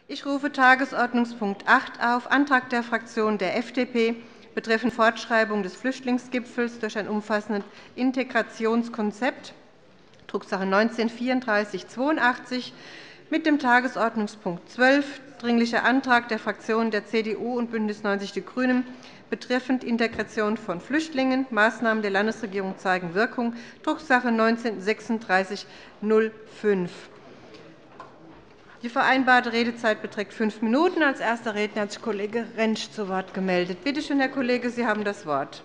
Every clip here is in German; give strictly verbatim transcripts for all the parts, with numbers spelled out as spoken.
Ich rufe Tagesordnungspunkt acht auf, Antrag der Fraktion der F D P betreffend Fortschreibung des Flüchtlingsgipfels durch ein umfassendes Integrationskonzept, Drucksache neunzehn vierunddreißig zweiundachtzig, mit dem Tagesordnungspunkt zwölf, Dringlicher Antrag der Fraktionen der C D U und BÜNDNIS neunzig die GRÜNEN betreffend Integration von Flüchtlingen. Maßnahmen der Landesregierung zeigen Wirkung, Drucksache neunzehn sechsunddreißig null fünf. Die vereinbarte Redezeit beträgt fünf Minuten. Als erster Redner hat sich Kollege Rentsch zu Wort gemeldet. Bitte schön, Herr Kollege, Sie haben das Wort.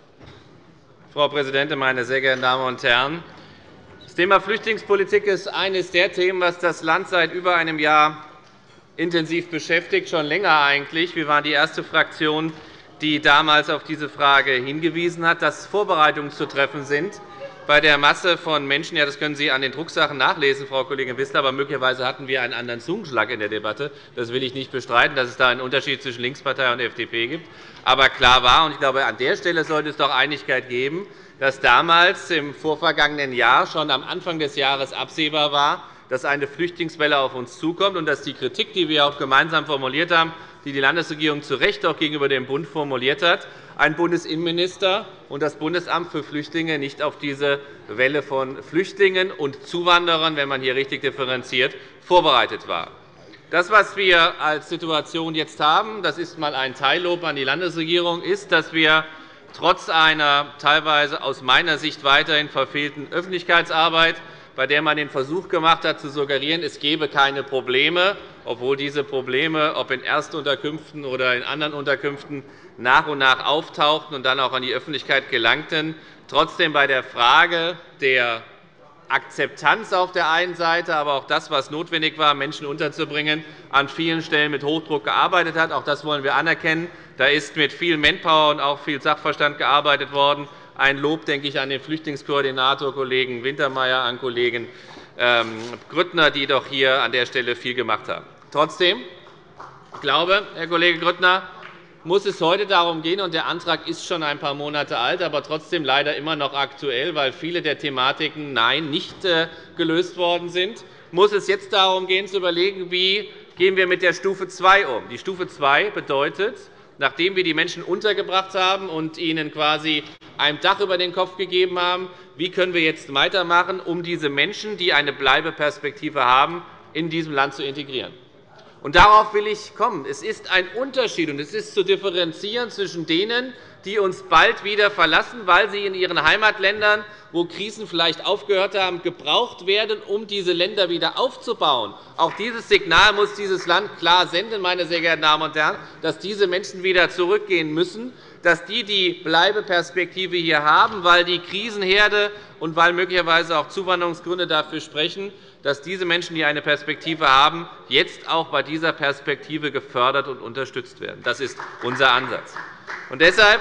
Frau Präsidentin, meine sehr geehrten Damen und Herren! Das Thema Flüchtlingspolitik ist eines der Themen, das das Land seit über einem Jahr intensiv beschäftigt, schon länger eigentlich. Wir waren die erste Fraktion, die damals auf diese Frage hingewiesen hat, dass Vorbereitungen zu treffen sind bei der Masse von Menschen. Ja, das können Sie an den Drucksachen nachlesen, Frau Kollegin Wissler. Aber möglicherweise hatten wir einen anderen Zungenschlag in der Debatte. Das will ich nicht bestreiten, dass es da einen Unterschied zwischen Linkspartei und F D P gibt. Aber klar war, und ich glaube, an der Stelle sollte es doch Einigkeit geben, dass damals im vorvergangenen Jahr schon am Anfang des Jahres absehbar war, dass eine Flüchtlingswelle auf uns zukommt und dass die Kritik, die wir auch gemeinsam formuliert haben, die die Landesregierung zu Recht auch gegenüber dem Bund formuliert hat, ein Bundesinnenminister und das Bundesamt für Flüchtlinge nicht auf diese Welle von Flüchtlingen und Zuwanderern, wenn man hier richtig differenziert, vorbereitet war. Das, was wir als Situation jetzt haben, das ist einmal ein Teillob an die Landesregierung, ist, dass wir trotz einer teilweise aus meiner Sicht weiterhin verfehlten Öffentlichkeitsarbeit, bei der man den Versuch gemacht hat, zu suggerieren, es gebe keine Probleme, obwohl diese Probleme, ob in Erstunterkünften oder in anderen Unterkünften, nach und nach auftauchten und dann auch an die Öffentlichkeit gelangten, trotzdem bei der Frage der Akzeptanz auf der einen Seite, aber auch das, was notwendig war, Menschen unterzubringen, an vielen Stellen mit Hochdruck gearbeitet hat. Auch das wollen wir anerkennen. Da ist mit viel Manpower und auch viel Sachverstand gearbeitet worden. Ein Lob, denke ich, an den Flüchtlingskoordinator, Kollegen Wintermeyer, an Kollegen Grüttner, die doch hier an der Stelle viel gemacht haben. Trotzdem, ich glaube, Herr Kollege Grüttner, muss es heute darum gehen, und der Antrag ist schon ein paar Monate alt, aber trotzdem leider immer noch aktuell, weil viele der Thematiken nein, nicht gelöst worden sind, muss es jetzt darum gehen, zu überlegen, wie gehen wir mit der Stufe zwei um. Die Stufe zwei bedeutet, nachdem wir die Menschen untergebracht haben und ihnen quasi ein Dach über den Kopf gegeben haben, wie können wir jetzt weitermachen, um diese Menschen, die eine Bleibeperspektive haben, in diesem Land zu integrieren. Und darauf will ich kommen. Es ist ein Unterschied, und es ist zu differenzieren zwischen denen, die uns bald wieder verlassen, weil sie in ihren Heimatländern, wo Krisen vielleicht aufgehört haben, gebraucht werden, um diese Länder wieder aufzubauen. Auch dieses Signal muss dieses Land klar senden, meine sehr geehrten Damen und Herren, dass diese Menschen wieder zurückgehen müssen, dass die die Bleibeperspektive hier haben, weil die Krisenherde und weil möglicherweise auch Zuwanderungsgründe dafür sprechen, dass diese Menschen, die eine Perspektive haben, jetzt auch bei dieser Perspektive gefördert und unterstützt werden. Das ist unser Ansatz. Und deshalb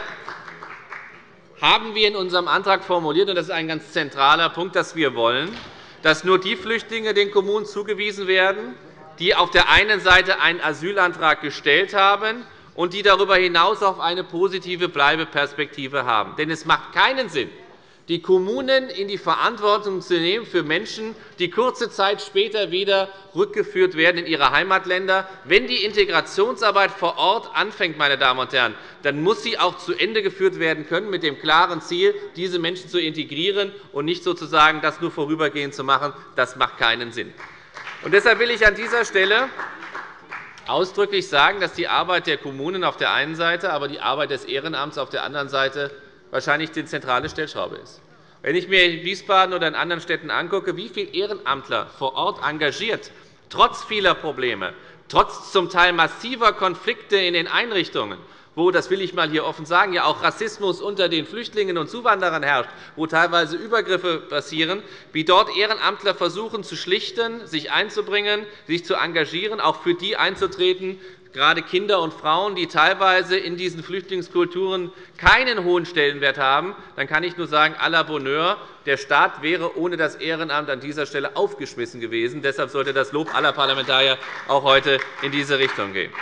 haben wir in unserem Antrag formuliert, und das ist ein ganz zentraler Punkt, dass wir wollen, dass nur die Flüchtlinge den Kommunen zugewiesen werden, die auf der einen Seite einen Asylantrag gestellt haben und die darüber hinaus auch eine positive Bleibeperspektive haben. Denn es macht keinen Sinn, die Kommunen in die Verantwortung zu nehmen für Menschen, die kurze Zeit später wieder rückgeführt werden in ihre Heimatländer. Wenn die Integrationsarbeit vor Ort anfängt, meine Damen und Herren, dann muss sie auch zu Ende geführt werden können, mit dem klaren Ziel, diese Menschen zu integrieren und nicht sozusagen das nur vorübergehend zu machen. Das macht keinen Sinn. Und deshalb will ich an dieser Stelle ausdrücklich sagen, dass die Arbeit der Kommunen auf der einen Seite, aber die Arbeit des Ehrenamts auf der anderen Seite wahrscheinlich die zentrale Stellschraube ist. Wenn ich mir in Wiesbaden oder in anderen Städten angucke, wie viele Ehrenamtler vor Ort engagiert, trotz vieler Probleme, trotz zum Teil massiver Konflikte in den Einrichtungen, wo, das will ich einmal hier offen sagen, ja auch Rassismus unter den Flüchtlingen und Zuwanderern herrscht, wo teilweise Übergriffe passieren, wie dort Ehrenamtler versuchen zu schlichten, sich einzubringen, sich zu engagieren, auch für die einzutreten, gerade Kinder und Frauen, die teilweise in diesen Flüchtlingskulturen keinen hohen Stellenwert haben, dann kann ich nur sagen, à la Bonheur, der Staat wäre ohne das Ehrenamt an dieser Stelle aufgeschmissen gewesen. Deshalb sollte das Lob aller Parlamentarier auch heute in diese Richtung gehen.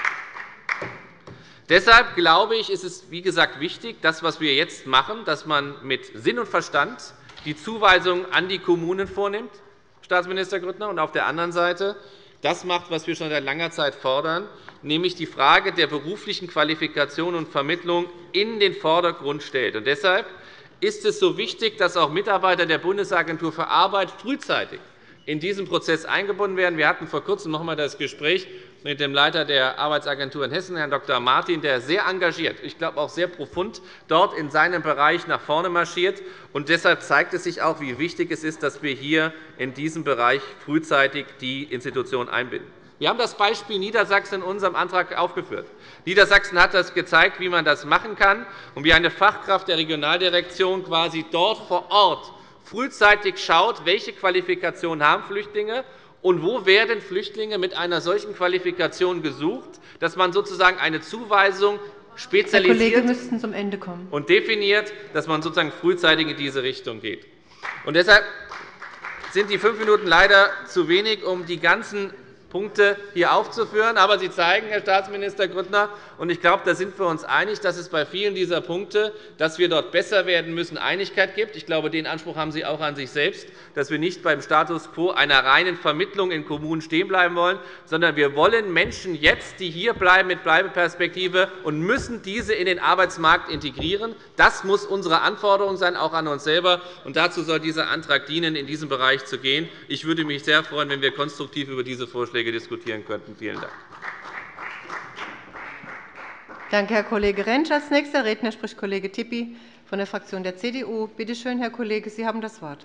Deshalb glaube ich, ist es, wie gesagt, wichtig, das, was wir jetzt machen, dass man mit Sinn und Verstand die Zuweisung an die Kommunen vornimmt, Staatsminister Grüttner, und auf der anderen Seite das macht, was wir schon seit langer Zeit fordern, nämlich die Frage der beruflichen Qualifikation und Vermittlung in den Vordergrund stellt. Und deshalb ist es so wichtig, dass auch Mitarbeiter der Bundesagentur für Arbeit frühzeitig in diesen Prozess eingebunden werden. Wir hatten vor Kurzem noch einmal das Gespräch mit dem Leiter der Arbeitsagentur in Hessen, Herrn Doktor Martin, der sehr engagiert, ich glaube auch sehr profund, dort in seinem Bereich nach vorne marschiert. Und deshalb zeigt es sich auch, wie wichtig es ist, dass wir hier in diesem Bereich frühzeitig die Institution einbinden. Wir haben das Beispiel Niedersachsen in unserem Antrag aufgeführt. Niedersachsen hat das gezeigt, wie man das machen kann und wie eine Fachkraft der Regionaldirektion quasi dort vor Ort frühzeitig schaut, welche Qualifikationen haben Flüchtlinge und wo werden Flüchtlinge mit einer solchen Qualifikation gesucht, dass man sozusagen eine Zuweisung spezialisiert Herr Kollege, müssten zum Ende kommen. Und definiert, dass man sozusagen frühzeitig in diese Richtung geht. Und deshalb sind die fünf Minuten leider zu wenig, um die ganzen Punkte hier aufzuführen. Aber sie zeigen, Herr Staatsminister Grüttner, und ich glaube, da sind wir uns einig, dass es bei vielen dieser Punkte, dass wir dort besser werden müssen, Einigkeit gibt. Ich glaube, den Anspruch haben Sie auch an sich selbst, dass wir nicht beim Status quo einer reinen Vermittlung in Kommunen stehen bleiben wollen, sondern wir wollen Menschen jetzt, die hier bleiben mit Bleibeperspektive, und müssen diese in den Arbeitsmarkt integrieren. Das muss unsere Anforderung sein, auch an uns selber. Und dazu soll dieser Antrag dienen, in diesem Bereich zu gehen. Ich würde mich sehr freuen, wenn wir konstruktiv über diese Vorschläge diskutieren könnten. Vielen Dank. Danke, Herr Kollege Rentsch. Als nächster Redner spricht Kollege Tippi von der Fraktion der C D U. Bitte schön, Herr Kollege, Sie haben das Wort.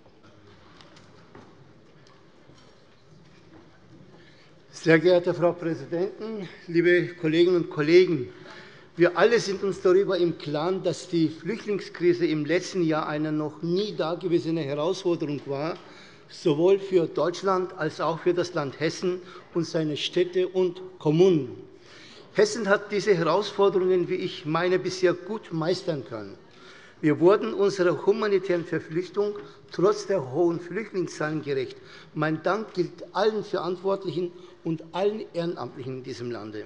Sehr geehrte Frau Präsidentin, liebe Kolleginnen und Kollegen! Wir alle sind uns darüber im Klaren, dass die Flüchtlingskrise im letzten Jahr eine noch nie dagewesene Herausforderung war, sowohl für Deutschland als auch für das Land Hessen und seine Städte und Kommunen. Hessen hat diese Herausforderungen, wie ich meine, bisher gut meistern können. Wir wurden unserer humanitären Verpflichtung trotz der hohen Flüchtlingszahlen gerecht. Mein Dank gilt allen Verantwortlichen und allen Ehrenamtlichen in diesem Lande.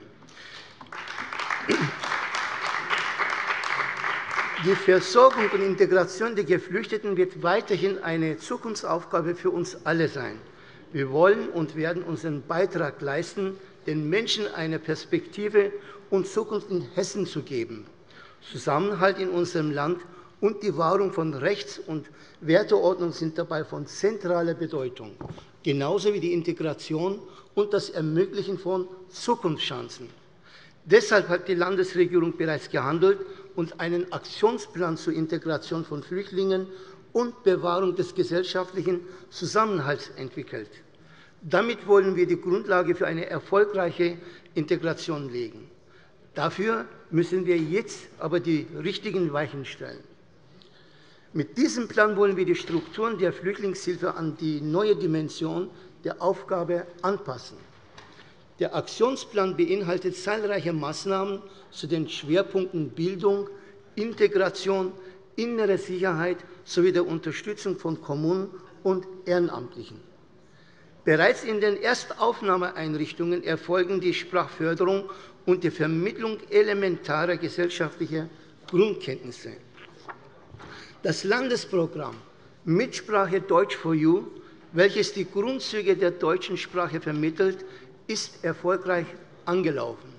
Die Versorgung und Integration der Geflüchteten wird weiterhin eine Zukunftsaufgabe für uns alle sein. Wir wollen und werden unseren Beitrag leisten, den Menschen eine Perspektive und Zukunft in Hessen zu geben. Zusammenhalt in unserem Land und die Wahrung von Rechts- und Werteordnung sind dabei von zentraler Bedeutung, genauso wie die Integration und das Ermöglichen von Zukunftschancen. Deshalb hat die Landesregierung bereits gehandelt und einen Aktionsplan zur Integration von Flüchtlingen und Bewahrung des gesellschaftlichen Zusammenhalts entwickelt. Damit wollen wir die Grundlage für eine erfolgreiche Integration legen. Dafür müssen wir jetzt aber die richtigen Weichen stellen. Mit diesem Plan wollen wir die Strukturen der Flüchtlingshilfe an die neue Dimension der Aufgabe anpassen. Der Aktionsplan beinhaltet zahlreiche Maßnahmen zu den Schwerpunkten Bildung, Integration, innere Sicherheit sowie der Unterstützung von Kommunen und Ehrenamtlichen. Bereits in den Erstaufnahmeeinrichtungen erfolgen die Sprachförderung und die Vermittlung elementarer gesellschaftlicher Grundkenntnisse. Das Landesprogramm Mitsprache Deutsch for You, welches die Grundzüge der deutschen Sprache vermittelt, ist erfolgreich angelaufen.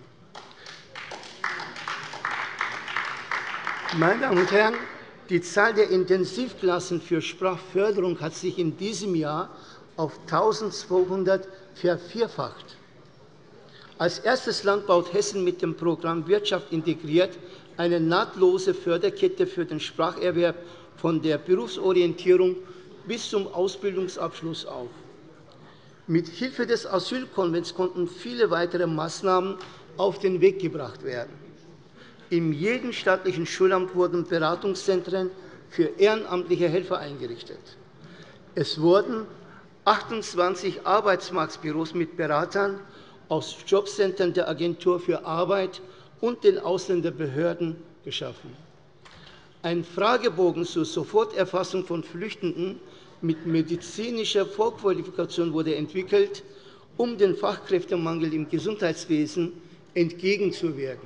Meine Damen und Herren, die Zahl der Intensivklassen für Sprachförderung hat sich in diesem Jahr auf eintausendzweihundert vervierfacht. Als erstes Land baut Hessen mit dem Programm Wirtschaft integriert eine nahtlose Förderkette für den Spracherwerb von der Berufsorientierung bis zum Ausbildungsabschluss auf. Mit Hilfe des Asylkonvents konnten viele weitere Maßnahmen auf den Weg gebracht werden. In jedem staatlichen Schulamt wurden Beratungszentren für ehrenamtliche Helfer eingerichtet. Es wurden achtundzwanzig Arbeitsmarktbüros mit Beratern aus Jobcentern der Agentur für Arbeit und den Ausländerbehörden geschaffen. Ein Fragebogen zur Soforterfassung von Flüchtenden mit medizinischer Vorqualifikation wurde entwickelt, um dem Fachkräftemangel im Gesundheitswesen entgegenzuwirken.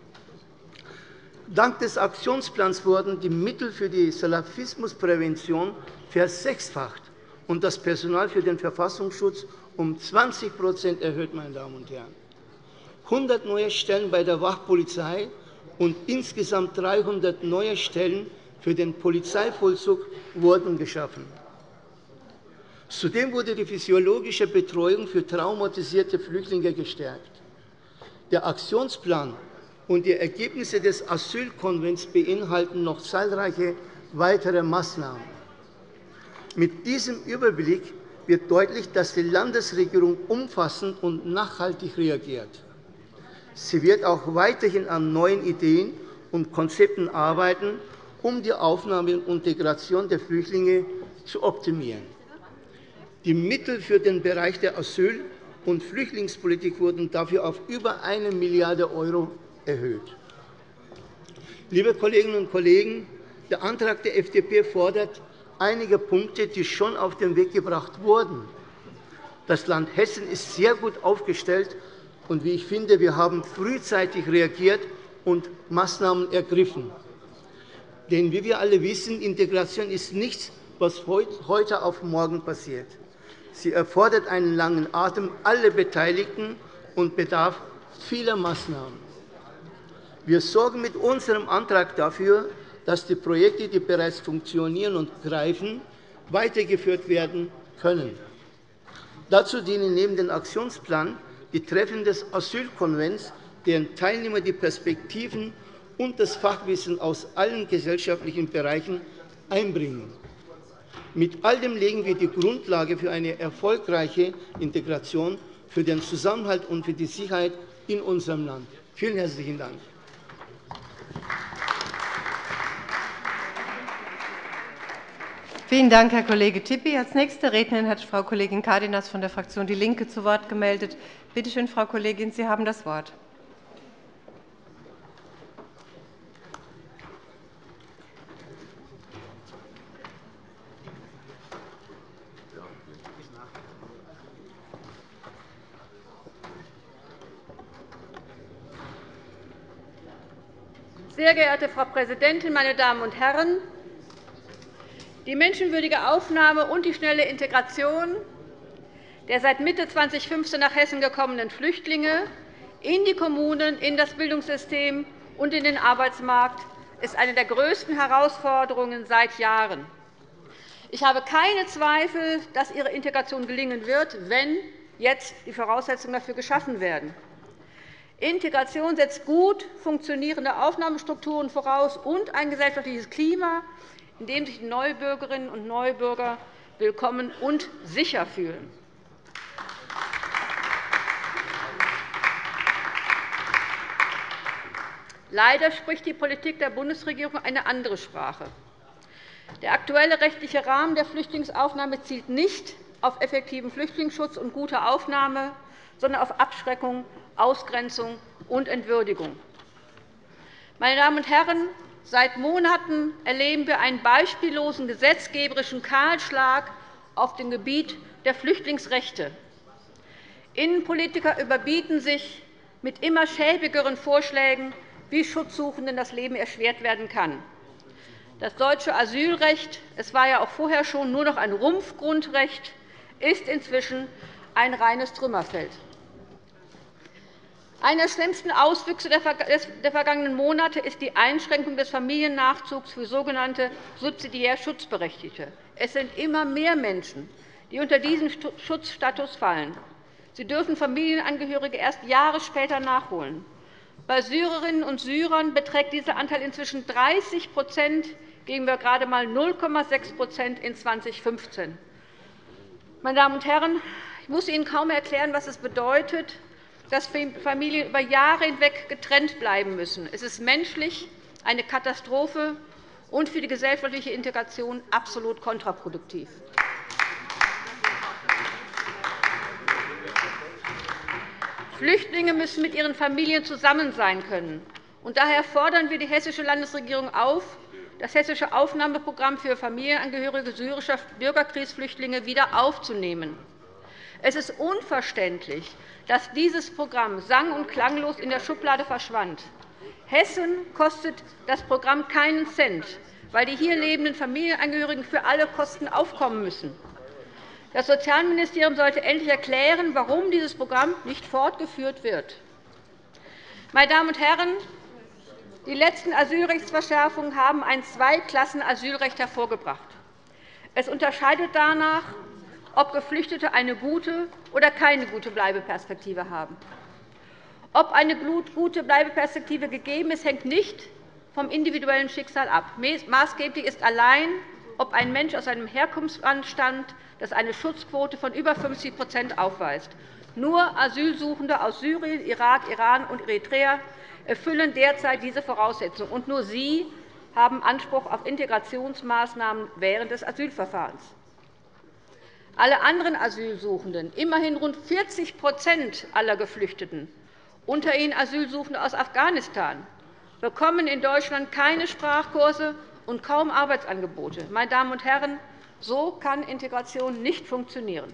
Dank des Aktionsplans wurden die Mittel für die Salafismusprävention versechsfacht und das Personal für den Verfassungsschutz um zwanzig erhöht, meine Damen und Herren. hundert neue Stellen bei der Wachpolizei und insgesamt dreihundert neue Stellen für den Polizeivollzug wurden geschaffen. Zudem wurde die physiologische Betreuung für traumatisierte Flüchtlinge gestärkt. Der Aktionsplan und die Ergebnisse des Asylkonvents beinhalten noch zahlreiche weitere Maßnahmen. Mit diesem Überblick wird deutlich, dass die Landesregierung umfassend und nachhaltig reagiert. Sie wird auch weiterhin an neuen Ideen und Konzepten arbeiten, um die Aufnahme und Integration der Flüchtlinge zu optimieren. Die Mittel für den Bereich der Asyl- und Flüchtlingspolitik wurden dafür auf über eine Milliarde Euro erhöht. Liebe Kolleginnen und Kollegen, der Antrag der F D P fordert einige Punkte, die schon auf den Weg gebracht wurden. Das Land Hessen ist sehr gut aufgestellt, und wie ich finde, wir haben frühzeitig reagiert und Maßnahmen ergriffen. Denn wie wir alle wissen, Integration ist nichts, was heute auf morgen passiert. Sie erfordert einen langen Atem aller Beteiligten und bedarf vieler Maßnahmen. Wir sorgen mit unserem Antrag dafür, dass die Projekte, die bereits funktionieren und greifen, weitergeführt werden können. Dazu dienen neben dem Aktionsplan die Treffen des Asylkonvents, deren Teilnehmer die Perspektiven und das Fachwissen aus allen gesellschaftlichen Bereichen einbringen. Mit all dem legen wir die Grundlage für eine erfolgreiche Integration, für den Zusammenhalt und für die Sicherheit in unserem Land. Vielen herzlichen Dank. Vielen Dank, Herr Kollege Tippi. Als nächste Rednerin hat Frau Kollegin Cárdenas von der Fraktion DIE LINKE zu Wort gemeldet. Bitte schön, Frau Kollegin, Sie haben das Wort. Sehr geehrte Frau Präsidentin, meine Damen und Herren! Die menschenwürdige Aufnahme und die schnelle Integration der seit Mitte zweitausendfünfzehn nach Hessen gekommenen Flüchtlinge in die Kommunen, in das Bildungssystem und in den Arbeitsmarkt ist eine der größten Herausforderungen seit Jahren. Ich habe keine Zweifel, dass ihre Integration gelingen wird, wenn jetzt die Voraussetzungen dafür geschaffen werden. Integration setzt gut funktionierende Aufnahmestrukturen voraus und ein gesellschaftliches Klima, in dem sich die Neubürgerinnen und Neubürger willkommen und sicher fühlen. Leider spricht die Politik der Bundesregierung eine andere Sprache. Der aktuelle rechtliche Rahmen der Flüchtlingsaufnahme zielt nicht auf effektiven Flüchtlingsschutz und gute Aufnahme, sondern auf Abschreckung, Ausgrenzung und Entwürdigung. Meine Damen und Herren, seit Monaten erleben wir einen beispiellosen gesetzgeberischen Kahlschlag auf dem Gebiet der Flüchtlingsrechte. Innenpolitiker überbieten sich mit immer schäbigeren Vorschlägen, wie Schutzsuchenden das Leben erschwert werden kann. Das deutsche Asylrecht, es war ja auch vorher schon nur noch ein Rumpfgrundrecht, ist inzwischen ein reines Trümmerfeld. Einer der schlimmsten Auswüchse der vergangenen Monate ist die Einschränkung des Familiennachzugs für sogenannte subsidiär Schutzberechtigte. Es sind immer mehr Menschen, die unter diesen Schutzstatus fallen. Sie dürfen Familienangehörige erst Jahre später nachholen. Bei Syrerinnen und Syrern beträgt dieser Anteil inzwischen dreißig gegenüber gerade einmal null Komma sechs in zweitausendfünfzehn. Meine Damen und Herren, ich muss Ihnen kaum erklären, was es bedeutet, dass Familien über Jahre hinweg getrennt bleiben müssen. Es ist menschlich eine Katastrophe und für die gesellschaftliche Integration absolut kontraproduktiv. Flüchtlinge müssen mit ihren Familien zusammen sein können. Daher fordern wir die hessische Landesregierung auf, das hessische Aufnahmeprogramm für Familienangehörige syrischer Bürgerkriegsflüchtlinge wieder aufzunehmen. Es ist unverständlich, dass dieses Programm sang- und klanglos in der Schublade verschwand. Hessen kostet das Programm keinen Cent, weil die hier lebenden Familienangehörigen für alle Kosten aufkommen müssen. Das Sozialministerium sollte endlich erklären, warum dieses Programm nicht fortgeführt wird. Meine Damen und Herren, die letzten Asylrechtsverschärfungen haben ein Zweiklassen-Asylrecht hervorgebracht. Es unterscheidet danach, ob Geflüchtete eine gute oder keine gute Bleibeperspektive haben. Ob eine gute Bleibeperspektive gegeben ist, hängt nicht vom individuellen Schicksal ab. Maßgeblich ist allein, ob ein Mensch aus einem Herkunftsland stammt, das eine Schutzquote von über fünfzig aufweist. Nur Asylsuchende aus Syrien, Irak, Iran und Eritrea erfüllen derzeit diese Voraussetzungen, und nur sie haben Anspruch auf Integrationsmaßnahmen während des Asylverfahrens. Alle anderen Asylsuchenden, immerhin rund vierzig aller Geflüchteten, unter ihnen Asylsuchende aus Afghanistan, bekommen in Deutschland keine Sprachkurse und kaum Arbeitsangebote. Meine Damen und Herren, so kann Integration nicht funktionieren.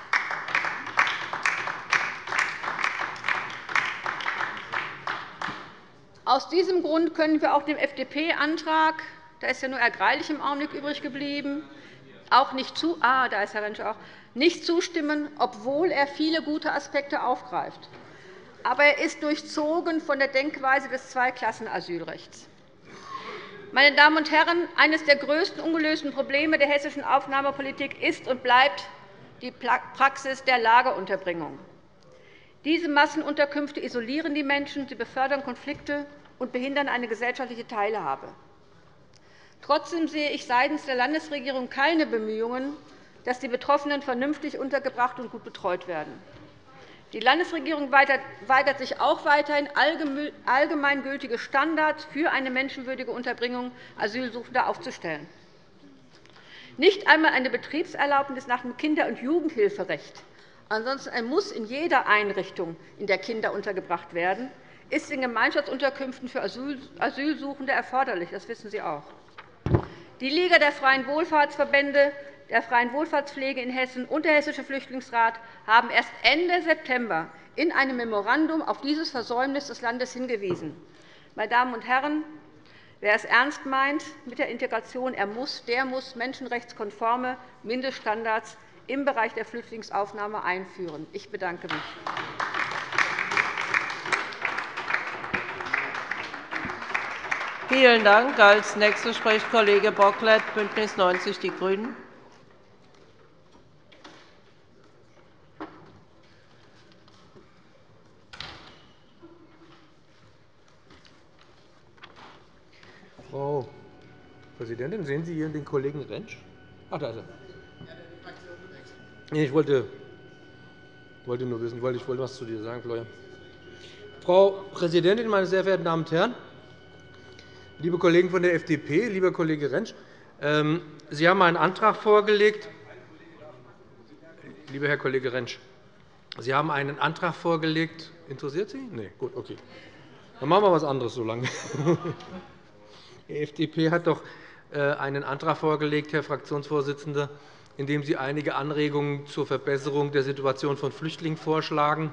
Aus diesem Grund können wir auch dem F D P-Antrag, da ist ja nur ärgerlich im Augenblick übrig geblieben, auch nicht, zu, ah, da ist Herr Rentsch auch, nicht zustimmen, obwohl er viele gute Aspekte aufgreift. Aber er ist durchzogen von der Denkweise des Zweiklassenasylrechts. Meine Damen und Herren, eines der größten ungelösten Probleme der hessischen Aufnahmepolitik ist und bleibt die Praxis der Lagerunterbringung. Diese Massenunterkünfte isolieren die Menschen, sie befördern Konflikte und behindern eine gesellschaftliche Teilhabe. Trotzdem sehe ich seitens der Landesregierung keine Bemühungen, dass die Betroffenen vernünftig untergebracht und gut betreut werden. Die Landesregierung weigert sich auch weiterhin, allgemeingültige Standards für eine menschenwürdige Unterbringung Asylsuchender aufzustellen. Nicht einmal eine Betriebserlaubnis nach dem Kinder- und Jugendhilferecht, ansonsten muss in jeder Einrichtung, in der Kinder untergebracht werden, ist in Gemeinschaftsunterkünften für Asylsuchende erforderlich. Das wissen Sie auch. Die Liga der Freien Wohlfahrtsverbände, der Freien Wohlfahrtspflege in Hessen und der Hessische Flüchtlingsrat haben erst Ende September in einem Memorandum auf dieses Versäumnis des Landes hingewiesen. Meine Damen und Herren, wer es ernst meint mit der Integration, er muss, der muss menschenrechtskonforme Mindeststandards im Bereich der Flüchtlingsaufnahme einführen. Ich bedanke mich. Vielen Dank. Als Nächster spricht Kollege Bocklet, BÜNDNIS neunzig die GRÜNEN. Frau Präsidentin, sehen Sie hier den Kollegen Rentsch? Ach, da ist er. Ich wollte, wollte nur wissen, ich wollte, ich wollte etwas zu dir sagen, Florian. Frau Präsidentin, meine sehr verehrten Damen und Herren! Liebe Kollegen von der F D P, lieber Kollege Rentsch, Sie haben einen Antrag vorgelegt. Lieber Herr Kollege Rentsch, Sie haben einen Antrag vorgelegt. Interessiert Sie? Nein, gut, okay. Dann machen wir etwas anderes so lange. Die F D P hat doch einen Antrag vorgelegt, Herr Fraktionsvorsitzender, in dem Sie einige Anregungen zur Verbesserung der Situation von Flüchtlingen vorschlagen.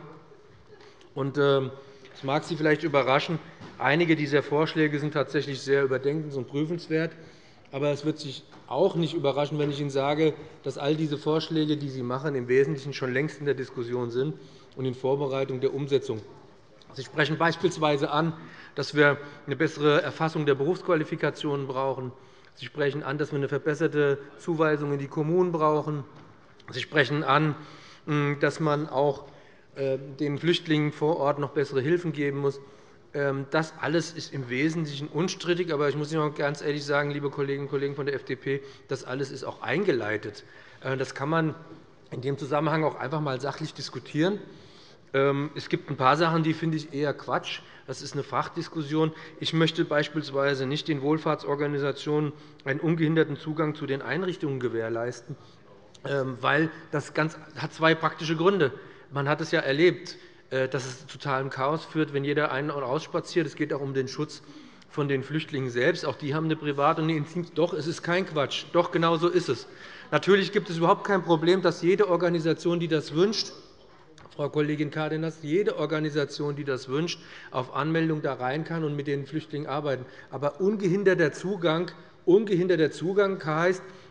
Es mag Sie vielleicht überraschen, einige dieser Vorschläge sind tatsächlich sehr überdenkens- und prüfenswert. Aber es wird Sie auch nicht überraschen, wenn ich Ihnen sage, dass all diese Vorschläge, die Sie machen, im Wesentlichen schon längst in der Diskussion sind und in Vorbereitung der Umsetzung. Sie sprechen beispielsweise an, dass wir eine bessere Erfassung der Berufsqualifikationen brauchen. Sie sprechen an, dass wir eine verbesserte Zuweisung in die Kommunen brauchen. Sie sprechen an, dass man auch den Flüchtlingen vor Ort noch bessere Hilfen geben muss. Das alles ist im Wesentlichen unstrittig. Aber ich muss Ihnen ganz ehrlich sagen, liebe Kolleginnen und Kollegen von der F D P, das alles ist auch eingeleitet. Das kann man in dem Zusammenhang auch einfach einmal sachlich diskutieren. Es gibt ein paar Sachen, die finde ich eher Quatsch. Das ist eine Fachdiskussion. Ich möchte beispielsweise nicht den Wohlfahrtsorganisationen einen ungehinderten Zugang zu den Einrichtungen gewährleisten, weil das ganz, hat zwei praktische Gründe. Man hat es ja erlebt, dass es zu totalem Chaos führt, wenn jeder ein- und ausspaziert. Es geht auch um den Schutz von den Flüchtlingen selbst. Auch die haben eine private und eine intime. Doch, es ist kein Quatsch. Doch, genau so ist es. Natürlich gibt es überhaupt kein Problem, dass jede Organisation, die das wünscht, Frau Kollegin Cárdenas, jede Organisation, die das wünscht, auf Anmeldung da rein kann und mit den Flüchtlingen arbeiten. Aber ungehinderter Zugang, ungehinderter Zugang heißt,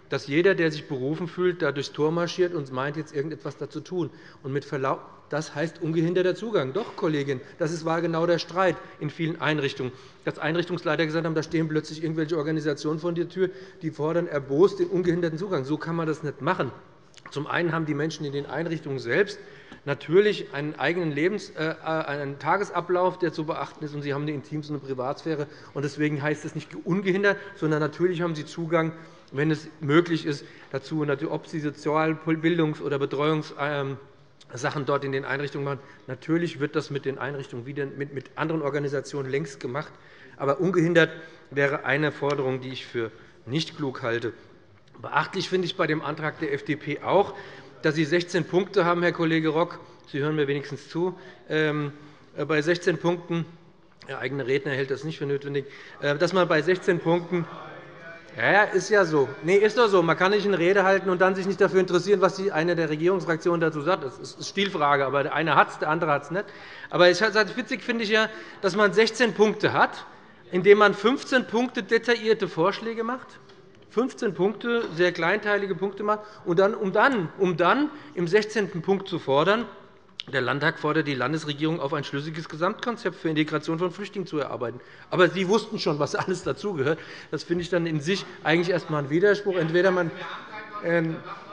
dass jeder, der sich berufen fühlt, da durchs Tor marschiert und meint, jetzt irgendetwas dazu tun. Und mit Verlaub, das heißt ungehinderter Zugang. Doch, Kollegin, das war genau der Streit in vielen Einrichtungen, dass Einrichtungsleiter gesagt haben, da stehen plötzlich irgendwelche Organisationen vor der Tür, die fordern erbost den ungehinderten Zugang. So kann man das nicht machen. Zum einen haben die Menschen in den Einrichtungen selbst natürlich einen eigenen Lebens-, äh, einen Tagesablauf, der zu beachten ist, und sie haben eine Intims- und eine Privatsphäre. Und deswegen heißt es nicht ungehindert, sondern natürlich haben sie Zugang, wenn es möglich ist, dazu. Und ob sie Sozial-, Bildungs- oder Betreuungssachen dort in den Einrichtungen machen, natürlich wird das mit den Einrichtungen wieder mit anderen Organisationen längst gemacht. Aber ungehindert wäre eine Forderung, die ich für nicht klug halte. Beachtlich finde ich bei dem Antrag der F D P auch, dass Sie sechzehn Punkte haben, Herr Kollege Rock. Sie hören mir wenigstens zu. Ähm, bei sechzehn Punkten, der eigene Redner hält das nicht für notwendig, äh, dass man bei sechzehn Punkten ja, ist ja so. Nee, ist doch so. Man kann nicht eine Rede halten und dann sich nicht dafür interessieren, was die eine der Regierungsfraktionen dazu sagt. Das ist eine Stilfrage, aber der eine hat es, der andere hat es nicht. Aber witzig finde ich ja, dass man sechzehn Punkte hat, indem man fünfzehn Punkte detaillierte Vorschläge macht. fünfzehn Punkte, sehr kleinteilige Punkte macht, und dann, um, dann, um dann im sechzehnten Punkt zu fordern, der Landtag fordert die Landesregierung auf, ein schlüssiges Gesamtkonzept für Integration von Flüchtlingen zu erarbeiten. Aber Sie wussten schon, was alles dazugehört. Das finde ich dann in sich eigentlich erst einmal ein Widerspruch. Entweder man, ähm,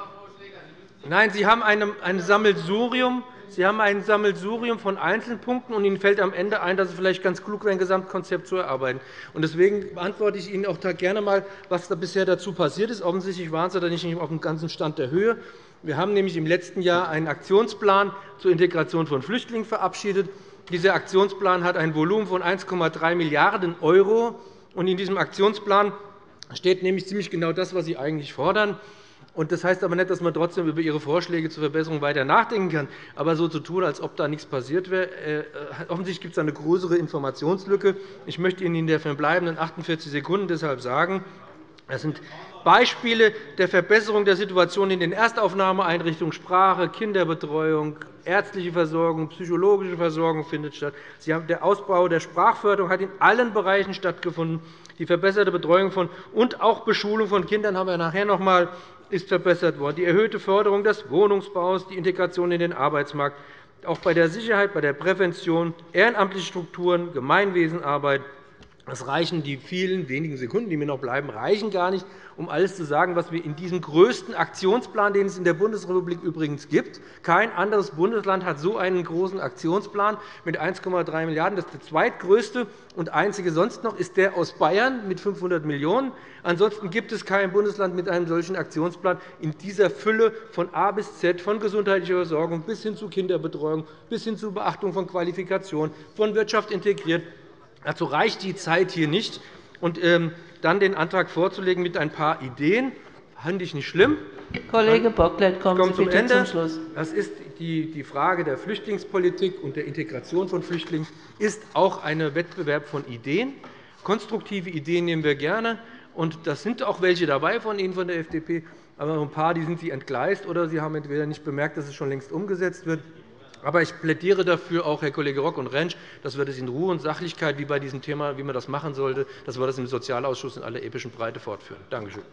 nein, Sie haben eine, ein Sammelsurium. Sie haben ein Sammelsurium von Einzelpunkten, und Ihnen fällt am Ende ein, dass es vielleicht ganz klug wäre, ein Gesamtkonzept zu erarbeiten. Deswegen beantworte ich Ihnen auch da gerne einmal, was da bisher dazu passiert ist. Offensichtlich waren Sie da nicht auf dem ganzen Stand der Höhe. Wir haben nämlich im letzten Jahr einen Aktionsplan zur Integration von Flüchtlingen verabschiedet. Dieser Aktionsplan hat ein Volumen von eins Komma drei Milliarden €. In diesem Aktionsplan steht nämlich ziemlich genau das, was Sie eigentlich fordern. Das heißt aber nicht, dass man trotzdem über Ihre Vorschläge zur Verbesserung weiter nachdenken kann. Aber so zu tun, als ob da nichts passiert wäre, offensichtlich gibt es eine größere Informationslücke. Ich möchte Ihnen in den verbleibenden achtundvierzig Sekunden deshalb sagen, das sind Beispiele der Verbesserung der Situation in den Erstaufnahmeeinrichtungen. Sprache, Kinderbetreuung, ärztliche Versorgung, psychologische Versorgung findet statt. Der Ausbau der Sprachförderung hat in allen Bereichen stattgefunden. Die verbesserte Betreuung von und auch Beschulung von Kindern haben wir nachher noch einmal, ist verbessert worden. Die erhöhte Förderung des Wohnungsbaus, die Integration in den Arbeitsmarkt, auch bei der Sicherheit, bei der Prävention, ehrenamtliche Strukturen, Gemeinwesenarbeit. Das reichen die vielen wenigen Sekunden, die mir noch bleiben, reichen gar nicht, um alles zu sagen, was wir in diesem größten Aktionsplan, den es in der Bundesrepublik übrigens gibt. Kein anderes Bundesland hat so einen großen Aktionsplan mit eins Komma drei Milliarden €. Das ist der zweitgrößte und einzige sonst noch ist der aus Bayern mit fünfhundert Millionen €. Ansonsten gibt es kein Bundesland mit einem solchen Aktionsplan in dieser Fülle von A bis Z, von gesundheitlicher Versorgung bis hin zu Kinderbetreuung, bis hin zur Beachtung von Qualifikation, von Wirtschaft integriert. Dazu reicht die Zeit hier nicht. Und dann den Antrag vorzulegen mit ein paar Ideen, fand ich nicht schlimm. Kollege Bocklet, kommen Sie bitte zum Schluss. Das ist die Frage der Flüchtlingspolitik und der Integration von Flüchtlingen ist auch ein Wettbewerb von Ideen. Konstruktive Ideen nehmen wir gerne. Und das sind auch welche dabei von Ihnen von der F D P. Aber ein paar die sind Sie entgleist, oder Sie haben entweder nicht bemerkt, dass es schon längst umgesetzt wird. Aber ich plädiere dafür, auch Herr Kollege Rock und Rentsch, dass wir das in Ruhe und Sachlichkeit, wie bei diesem Thema, wie man das machen sollte, dass wir das im Sozialausschuss in aller epischen Breite fortführen. Danke schön.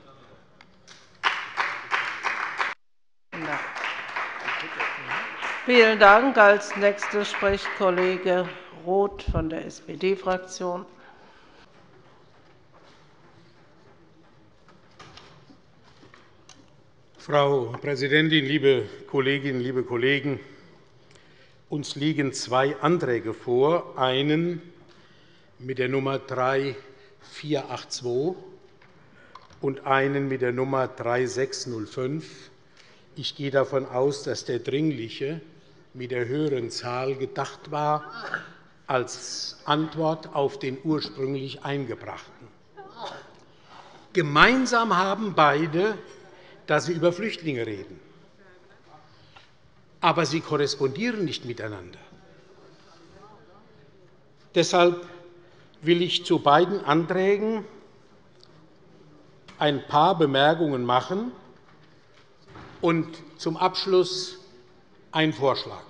Vielen Dank. Als Nächster spricht Kollege Roth von der S P D-Fraktion. Frau Präsidentin, liebe Kolleginnen, liebe Kollegen! Uns liegen zwei Anträge vor, einen mit der Nummer drei vier acht zwei und einen mit der Nummer drei sechs null fünf. Ich gehe davon aus, dass der Dringliche mit der höheren Zahl gedacht war als Antwort auf den ursprünglich eingebrachten. Gemeinsam haben beide, dass sie über Flüchtlinge reden. Aber sie korrespondieren nicht miteinander. Deshalb will ich zu beiden Anträgen ein paar Bemerkungen machen und zum Abschluss einen Vorschlag.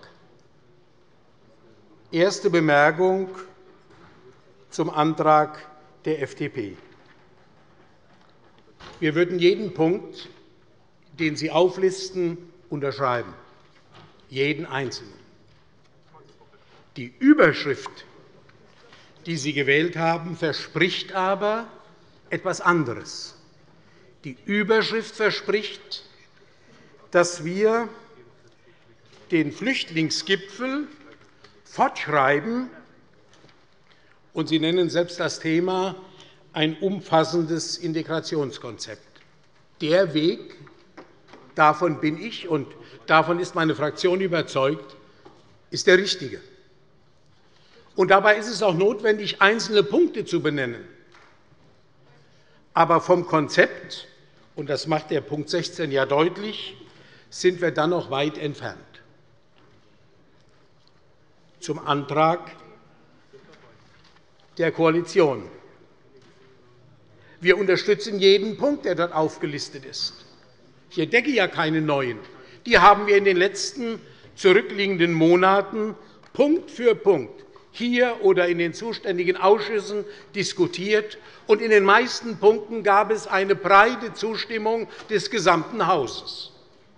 Erste Bemerkung zum Antrag der F D P. Wir würden jeden Punkt, den Sie auflisten, unterschreiben, jeden einzelnen. Die Überschrift, die Sie gewählt haben, verspricht aber etwas anderes. Die Überschrift verspricht, dass wir den Flüchtlingsgipfel fortschreiben, und Sie nennen selbst das Thema ein umfassendes Integrationskonzept. Der Weg, davon bin ich und davon ist meine Fraktion überzeugt, ist der richtige. Und dabei ist es auch notwendig, einzelne Punkte zu benennen. Aber vom Konzept, und das macht der Punkt sechzehn ja deutlich, sind wir dann noch weit entfernt. Zum Antrag der Koalition. Wir unterstützen jeden Punkt, der dort aufgelistet ist. Ich entdecke ja keine neuen. Die haben wir in den letzten zurückliegenden Monaten Punkt für Punkt hier oder in den zuständigen Ausschüssen diskutiert, und in den meisten Punkten gab es eine breite Zustimmung des gesamten Hauses.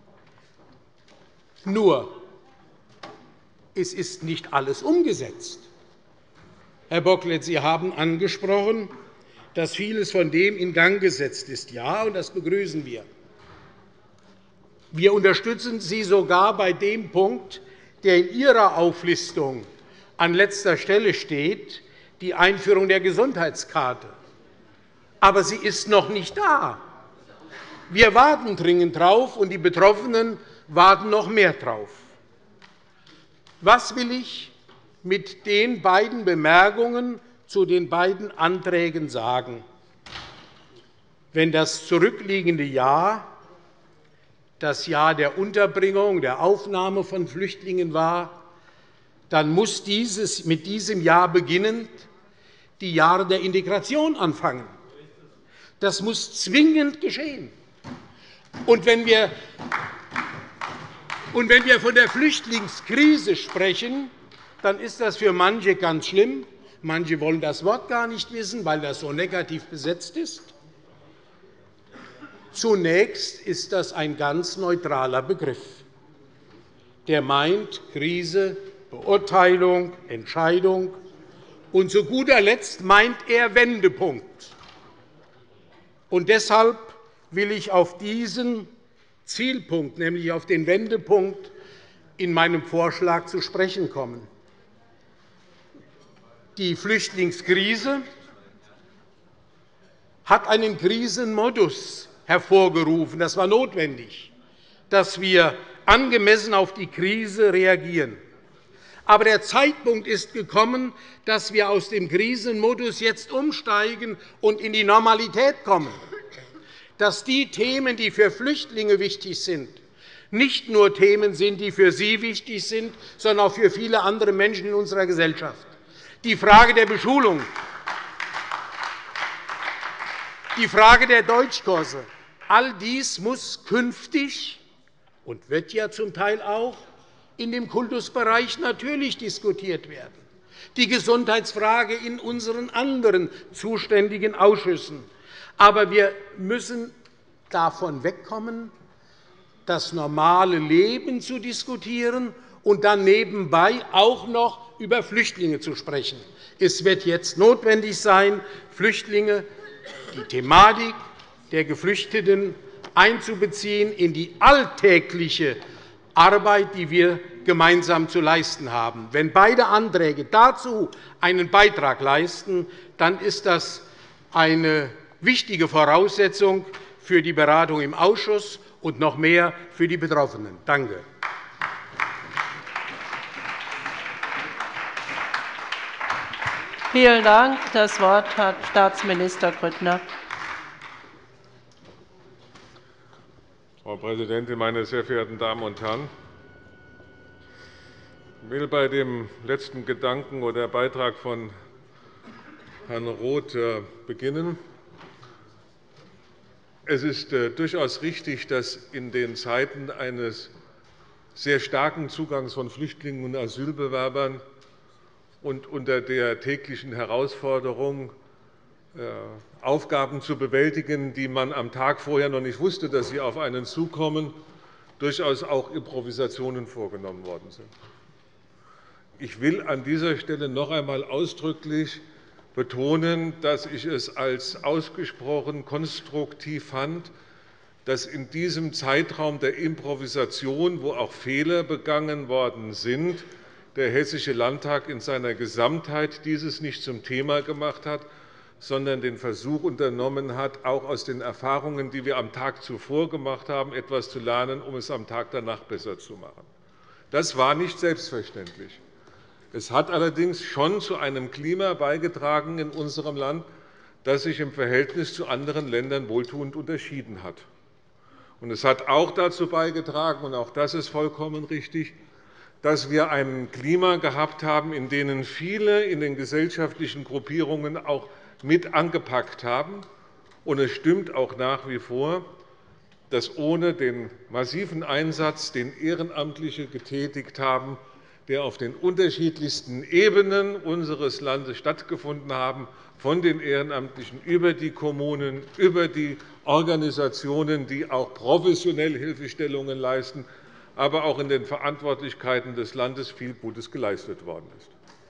Nur, es ist nicht alles umgesetzt. Herr Bocklet, Sie haben angesprochen, dass vieles von dem in Gang gesetzt ist. Ja, und das begrüßen wir. Wir unterstützen Sie sogar bei dem Punkt, der in Ihrer Auflistung an letzter Stelle steht, die Einführung der Gesundheitskarte. Aber sie ist noch nicht da. Wir warten dringend darauf, und die Betroffenen warten noch mehr darauf. Was will ich mit den beiden Bemerkungen zu den beiden Anträgen sagen? Wenn das zurückliegende Jahr das Jahr der Unterbringung, der Aufnahme von Flüchtlingen war, dann muss dieses, mit diesem Jahr beginnend die Jahre der Integration anfangen. Das muss zwingend geschehen. Und wenn wir, und wenn wir von der Flüchtlingskrise sprechen, dann ist das für manche ganz schlimm. Manche wollen das Wort gar nicht wissen, weil das so negativ besetzt ist. Zunächst ist das ein ganz neutraler Begriff, der meint Krise, Beurteilung, Entscheidung, und zu guter Letzt meint er Wendepunkt. Und deshalb will ich auf diesen Zielpunkt, nämlich auf den Wendepunkt, in meinem Vorschlag zu sprechen kommen. Die Flüchtlingskrise hat einen Krisenmodus hervorgerufen. Das war notwendig, dass wir angemessen auf die Krise reagieren. Aber der Zeitpunkt ist gekommen, dass wir aus dem Krisenmodus jetzt umsteigen und in die Normalität kommen. Dass die Themen, die für Flüchtlinge wichtig sind, nicht nur Themen sind, die für sie wichtig sind, sondern auch für viele andere Menschen in unserer Gesellschaft. Die Frage der Beschulung, die Frage der Deutschkurse, all dies muss künftig und wird ja zum Teil auch in dem Kultusbereich natürlich diskutiert werden. Die Gesundheitsfrage in unseren anderen zuständigen Ausschüssen. Aber wir müssen davon wegkommen, das normale Leben zu diskutieren und dann nebenbei auch noch über Flüchtlinge zu sprechen. Es wird jetzt notwendig sein, Flüchtlinge, die Thematik der Geflüchteten einzubeziehen in die alltägliche Arbeit, die wir gemeinsam zu leisten haben. Wenn beide Anträge dazu einen Beitrag leisten, dann ist das eine wichtige Voraussetzung für die Beratung im Ausschuss und noch mehr für die Betroffenen. Danke. Vielen Dank. Das Wort hat Staatsminister Grüttner. Frau Präsidentin, meine sehr verehrten Damen und Herren! Ich will bei dem letzten Gedanken oder Beitrag von Herrn Roth beginnen. Es ist durchaus richtig, dass in den Zeiten eines sehr starken Zugangs von Flüchtlingen und Asylbewerbern und unter der täglichen Herausforderung, Aufgaben zu bewältigen, die man am Tag vorher noch nicht wusste, dass sie auf einen zukommen, durchaus auch Improvisationen vorgenommen worden sind. Ich will an dieser Stelle noch einmal ausdrücklich betonen, dass ich es als ausgesprochen konstruktiv fand, dass in diesem Zeitraum der Improvisation, wo auch Fehler begangen worden sind, der Hessische Landtag in seiner Gesamtheit dieses nicht zum Thema gemacht hat, sondern den Versuch unternommen hat, auch aus den Erfahrungen, die wir am Tag zuvor gemacht haben, etwas zu lernen, um es am Tag danach besser zu machen. Das war nicht selbstverständlich. Es hat allerdings schon zu einem Klima beigetragen in unserem Land, das sich im Verhältnis zu anderen Ländern wohltuend unterschieden hat. Und es hat auch dazu beigetragen, und auch das ist vollkommen richtig, dass wir ein Klima gehabt haben, in dem viele in den gesellschaftlichen Gruppierungen auch mit angepackt haben. Und es stimmt auch nach wie vor, dass ohne den massiven Einsatz, den Ehrenamtliche getätigt haben, der auf den unterschiedlichsten Ebenen unseres Landes stattgefunden haben, von den Ehrenamtlichen über die Kommunen, über die Organisationen, die auch professionell Hilfestellungen leisten, aber auch in den Verantwortlichkeiten des Landes viel Gutes geleistet worden ist.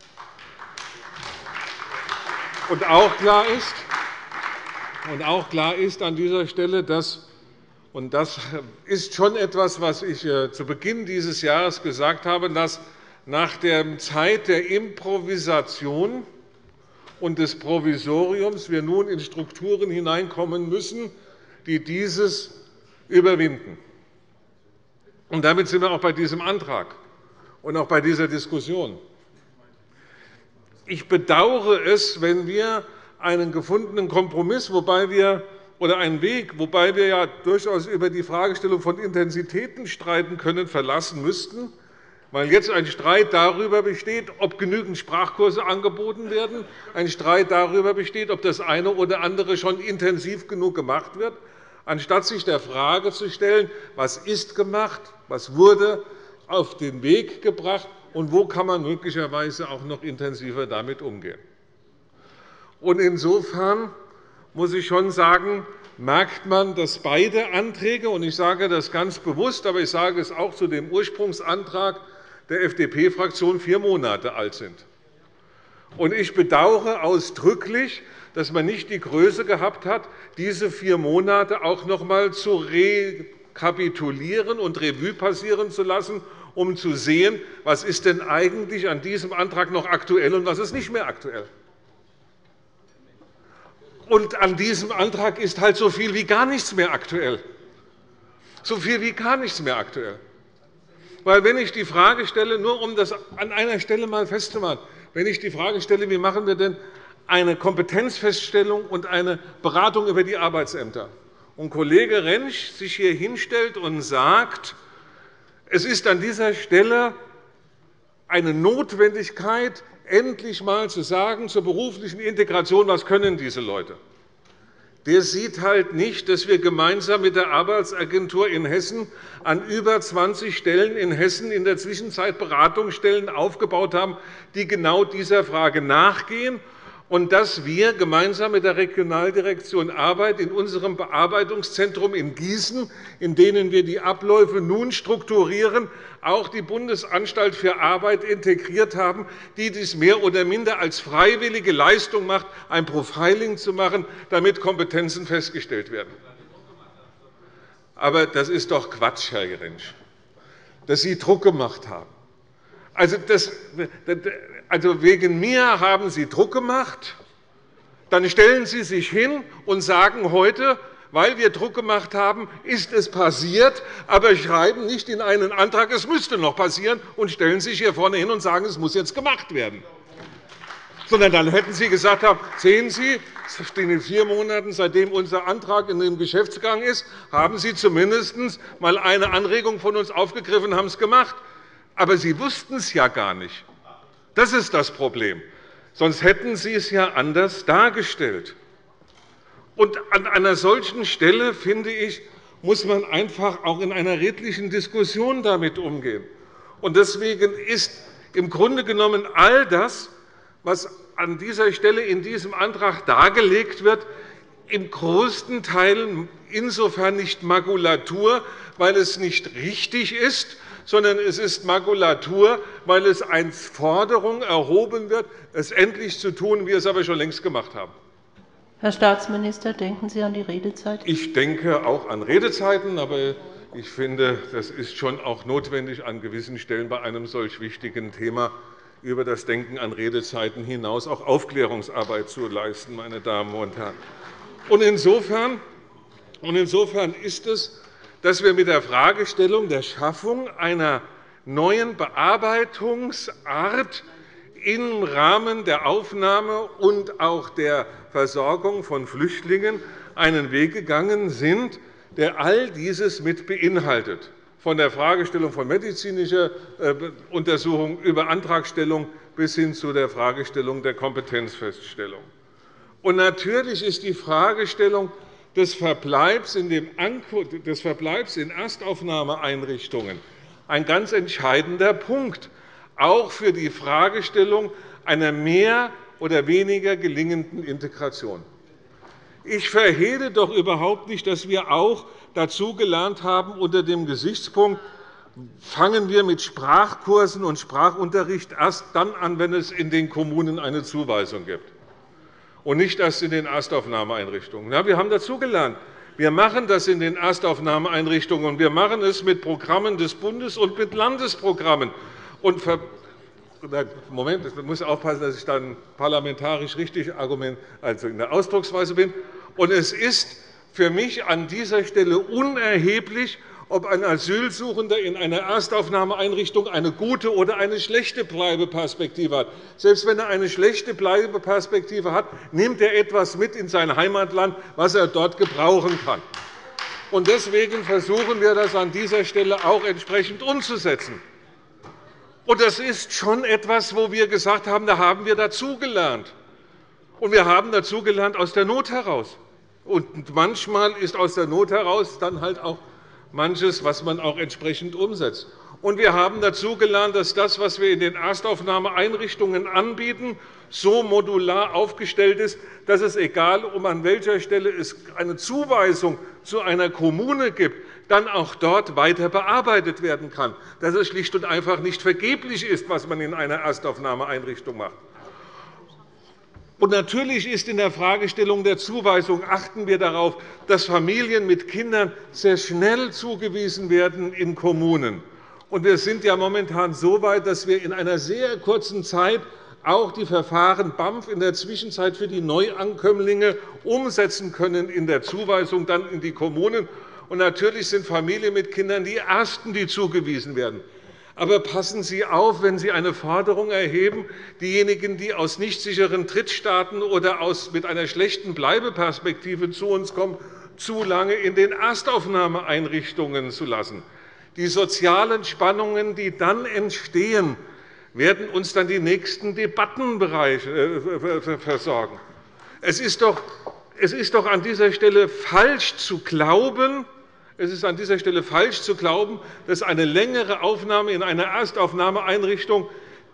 Und auch klar ist, und auch klar ist an dieser Stelle, dass, und das ist schon etwas, was ich zu Beginn dieses Jahres gesagt habe, dass nach der Zeit der Improvisation und des Provisoriums wir nun in Strukturen hineinkommen müssen, die dieses überwinden. Und damit sind wir auch bei diesem Antrag und auch bei dieser Diskussion. Ich bedauere es, wenn wir einen gefundenen Kompromiss, wobei wir, oder einen Weg, wobei wir ja durchaus über die Fragestellung von Intensitäten streiten können, verlassen müssten, weil jetzt ein Streit darüber besteht, ob genügend Sprachkurse angeboten werden, ein Streit darüber besteht, ob das eine oder andere schon intensiv genug gemacht wird, anstatt sich der Frage zu stellen, was ist gemacht, was wurde auf den Weg gebracht und wo kann man möglicherweise auch noch intensiver damit umgehen. Insofern muss ich schon sagen, merkt man, dass beide Anträge, und ich sage das ganz bewusst, aber ich sage es auch zu dem Ursprungsantrag der F D P-Fraktion, vier Monate alt sind. Ich bedauere ausdrücklich, dass man nicht die Größe gehabt hat, diese vier Monate auch noch einmal zu rekapitulieren und Revue passieren zu lassen, um zu sehen, was ist denn eigentlich an diesem Antrag noch aktuell und was ist nicht mehr aktuell. Und an diesem Antrag ist halt so viel wie gar nichts mehr aktuell. So viel wie gar nichts mehr aktuell. Weil, wenn ich die Frage stelle, nur um das an einer Stelle einmal festzumachen, wenn ich die Frage stelle, wie machen wir denn eine Kompetenzfeststellung und eine Beratung über die Arbeitsämter, und Kollege Rentsch sich hier hinstellt und sagt, es ist an dieser Stelle eine Notwendigkeit, endlich einmal zu sagen zur beruflichen Integration, was können diese Leute. Der sieht halt nicht, dass wir gemeinsam mit der Arbeitsagentur in Hessen an über zwanzig Stellen in Hessen in der Zwischenzeit Beratungsstellen aufgebaut haben, die genau dieser Frage nachgehen, und dass wir gemeinsam mit der Regionaldirektion Arbeit in unserem Bearbeitungszentrum in Gießen, in denen wir die Abläufe nun strukturieren, auch die Bundesanstalt für Arbeit integriert haben, die dies mehr oder minder als freiwillige Leistung macht, ein Profiling zu machen, damit Kompetenzen festgestellt werden. Aber das ist doch Quatsch, Herr Rentsch, dass Sie Druck gemacht haben. Also, das, also wegen mir haben Sie Druck gemacht. Dann stellen Sie sich hin und sagen heute, weil wir Druck gemacht haben, ist es passiert, aber schreiben nicht in einen Antrag, es müsste noch passieren, und stellen sich hier vorne hin und sagen, es muss jetzt gemacht werden. Sondern dann hätten Sie gesagt haben, sehen Sie, in den vier Monaten, seitdem unser Antrag in dem Geschäftsgang ist, haben Sie zumindest einmal eine Anregung von uns aufgegriffen und haben es gemacht. Aber Sie wussten es ja gar nicht. Das ist das Problem. Sonst hätten Sie es ja anders dargestellt. Und an einer solchen Stelle, finde ich, muss man einfach auch in einer redlichen Diskussion damit umgehen. Und deswegen ist im Grunde genommen all das, was an dieser Stelle in diesem Antrag dargelegt wird, im größten Teil insofern nicht Makulatur, weil es nicht richtig ist, sondern es ist Makulatur, weil es als Forderung erhoben wird, es endlich zu tun, wie wir es aber schon längst gemacht haben. Herr Staatsminister, denken Sie an die Redezeit? Ich denke auch an Redezeiten, aber ich finde, das ist schon auch notwendig, an gewissen Stellen bei einem solch wichtigen Thema über das Denken an Redezeiten hinaus auch Aufklärungsarbeit zu leisten, meine Damen und Herren. Und insofern, und insofern ist es, dass wir mit der Fragestellung der Schaffung einer neuen Bearbeitungsart im Rahmen der Aufnahme und auch der Versorgung von Flüchtlingen einen Weg gegangen sind, der all dieses mit beinhaltet, von der Fragestellung von medizinischer Untersuchung über Antragstellung bis hin zu der Fragestellung der Kompetenzfeststellung. Und natürlich ist die Fragestellung des Verbleibs in, dem des Verbleibs in Erstaufnahmeeinrichtungen ein ganz entscheidender Punkt, auch für die Fragestellung einer mehr oder weniger gelingenden Integration. Ich verhehle doch überhaupt nicht, dass wir auch dazugelernt haben unter dem Gesichtspunkt, fangen wir mit Sprachkursen und Sprachunterricht erst dann an, wenn es in den Kommunen eine Zuweisung gibt, und nicht erst in den Erstaufnahmeeinrichtungen. Ja, wir haben dazugelernt. Wir machen das in den Erstaufnahmeeinrichtungen, und wir machen es mit Programmen des Bundes und mit Landesprogrammen. Und Moment, ich muss aufpassen, dass ich dann parlamentarisch richtig argument, also in der Ausdrucksweise bin. Und es ist für mich an dieser Stelle unerheblich, ob ein Asylsuchender in einer Erstaufnahmeeinrichtung eine gute oder eine schlechte Bleibeperspektive hat. Selbst wenn er eine schlechte Bleibeperspektive hat, nimmt er etwas mit in sein Heimatland, was er dort gebrauchen kann. Deswegen versuchen wir, das an dieser Stelle auch entsprechend umzusetzen. Und das ist schon etwas, wo wir gesagt haben, da haben wir dazugelernt. Und wir haben dazugelernt aus der Not heraus. Und manchmal ist aus der Not heraus dann halt auch manches, was man auch entsprechend umsetzt. Und wir haben dazugelernt, dass das, was wir in den Erstaufnahmeeinrichtungen anbieten, so modular aufgestellt ist, dass es, egal um an welcher Stelle es eine Zuweisung zu einer Kommune gibt, dann auch dort weiter bearbeitet werden kann, dass es schlicht und einfach nicht vergeblich ist, was man in einer Erstaufnahmeeinrichtung macht. Und natürlich ist in der Fragestellung der Zuweisung, achten wir darauf, dass Familien mit Kindern sehr schnell zugewiesen werden in Kommunen. Und wir sind ja momentan so weit, dass wir in einer sehr kurzen Zeit auch die Verfahren B A M F in der Zwischenzeit für die Neuankömmlinge umsetzen können in der Zuweisung dann in die Kommunen. Und natürlich sind Familien mit Kindern die Ersten, die zugewiesen werden. Aber passen Sie auf, wenn Sie eine Forderung erheben, diejenigen, die aus nicht sicheren Drittstaaten oder mit einer schlechten Bleibeperspektive zu uns kommen, zu lange in den Erstaufnahmeeinrichtungen zu lassen. Die sozialen Spannungen, die dann entstehen, werden uns dann die nächsten Debattenbereiche versorgen. Es ist doch, es ist doch an dieser Stelle falsch zu glauben, Es ist an dieser Stelle falsch zu glauben, dass eine längere Aufnahme in einer Erstaufnahmeeinrichtung